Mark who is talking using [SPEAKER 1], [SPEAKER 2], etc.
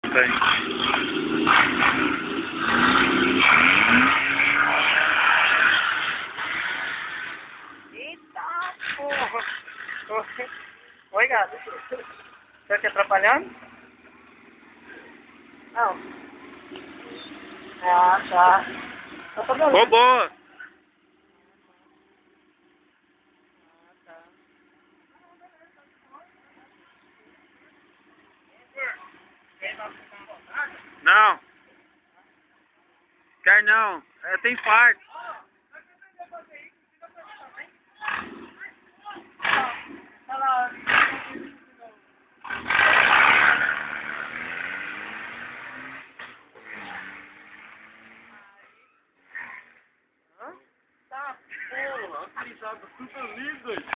[SPEAKER 1] Tem.
[SPEAKER 2] Eita porra! Oi, gato. Tá te atrapalhando? Não. Ah, tá. Tá todo mundo.
[SPEAKER 1] Robô! Não. Quer não. É, tem fardo.
[SPEAKER 2] Tá, porra, utilizado tudo lindo.